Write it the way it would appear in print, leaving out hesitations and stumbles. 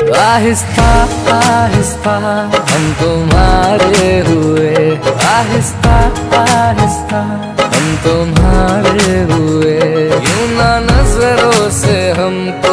आहिस्ता आहिस्ता हम तुम्हारे हुए, आहिस्ता आहिस्ता हम तुम्हारे हुए। यूं ना नजरों से हमको